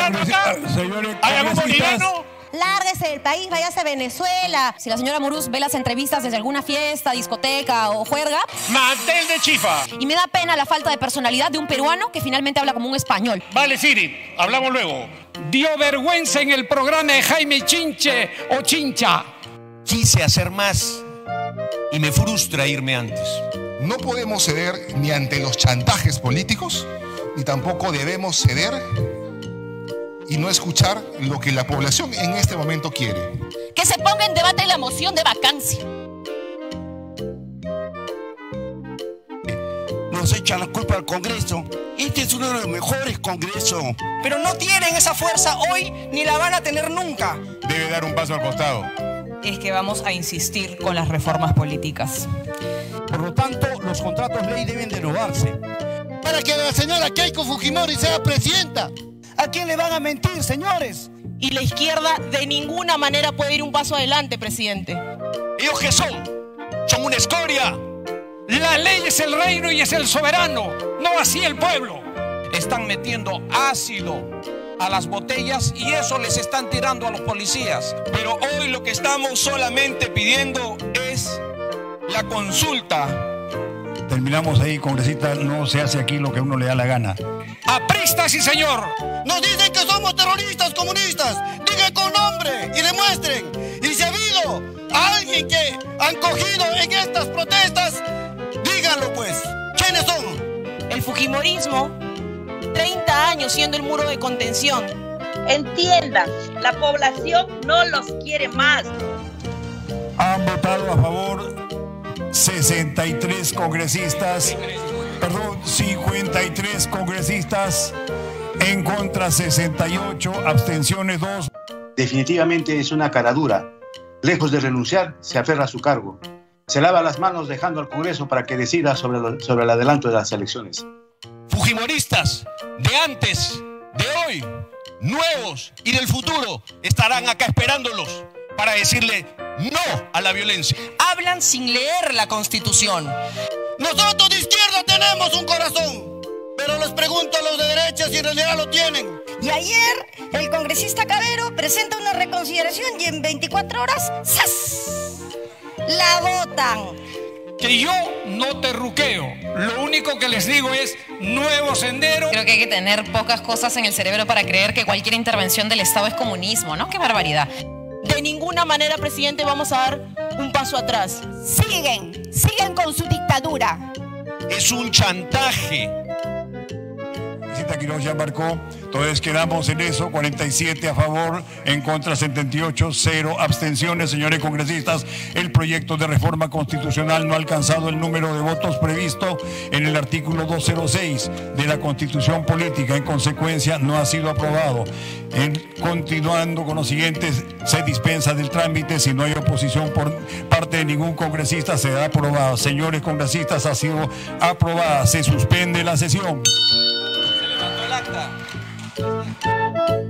boliviano acá? ¿Hay algún boliviano? Lárguese del país, váyase a Venezuela. Si la señora Murús ve las entrevistas desde alguna fiesta, discoteca o juerga... Mantel de chifa. Y me da pena la falta de personalidad de un peruano que finalmente habla como un español. Vale, Siri, hablamos luego. Dio vergüenza en el programa de Jaime Chinche o Chincha. Quise hacer más y me frustra irme antes. No podemos ceder ni ante los chantajes políticos, ni tampoco debemos ceder y no escuchar lo que la población en este momento quiere. Que se ponga en debate la moción de vacancia. Nos echan la culpa al Congreso. Este es uno de los mejores congresos. Pero no tienen esa fuerza hoy ni la van a tener nunca. Debe dar un paso al costado. Es que vamos a insistir con las reformas políticas. Por lo tanto, los contratos ley deben renovarse. Para que la señora Keiko Fujimori sea presidenta. ¿A quién le van a mentir, señores? Y la izquierda de ninguna manera puede ir un paso adelante, presidente. ¿Ellos qué son? Son una escoria. La ley es el reino y es el soberano, no así el pueblo. Están metiendo ácido a las botellas y eso les están tirando a los policías. Pero hoy lo que estamos solamente pidiendo es la consulta. Terminamos ahí, congresista, no se hace aquí lo que a uno le da la gana. ¡Apristas, sí, señor! Nos dicen que somos terroristas comunistas. Digan con nombre y demuestren. Y si ha habido alguien que han cogido en estas protestas, díganlo pues. ¿Quiénes son? El fujimorismo, 30 años siendo el muro de contención. Entiendan, la población no los quiere más. Han votado a favor 63 congresistas, 53 congresistas, en contra 68, abstenciones 2. Definitivamente es una caradura. Lejos de renunciar, se aferra a su cargo. Se lava las manos dejando al Congreso para que decida sobre el adelanto de las elecciones. Fujimoristas de antes, de hoy, nuevos y del futuro estarán acá esperándolos para decirle no a la violencia. Hablan sin leer la Constitución. Nosotros de izquierda tenemos un corazón, pero les pregunto a los de derecha si en realidad lo tienen. Y ayer el congresista Cabero presenta una reconsideración y en 24 horas ¡zas! La votan. Que yo no te ruqueo. Lo único que les digo es nuevo sendero. Creo que hay que tener pocas cosas en el cerebro para creer que cualquier intervención del Estado es comunismo, ¿no? ¡Qué barbaridad! De ninguna manera, presidente, vamos a dar un paso atrás. Siguen con su dictadura. Es un chantaje. Congresista Quiroz ya marcó, entonces quedamos en eso, 47 a favor, en contra 78, 0 abstenciones. Señores congresistas, el proyecto de reforma constitucional no ha alcanzado el número de votos previsto en el artículo 206 de la Constitución Política, en consecuencia no ha sido aprobado. Continuando con los siguientes, se dispensa del trámite, si no hay oposición por parte de ningún congresista, será aprobado. Señores congresistas, ha sido aprobada, se suspende la sesión. Se levantó el acta.